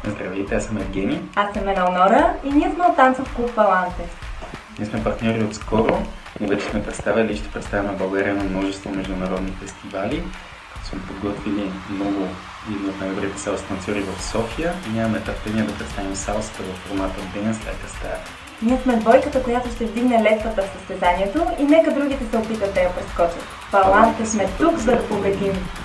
Здравейте, аз съм Евгений. Аз съм Елнора и ние сме от танцов клуб Паланте. Ние сме партньори отскоро, но вече сме представили и ще представяме България на множество международни фестивали. Сме подготвили много едни от най-добрите салс танцори в София и нямаме търпение да представим салсата в формата Dance Like a Star. Ние сме двойката, която ще вдигне летвата в състезанието и нека другите се опитат да я прескочат. Паланте сме тук, за да победим!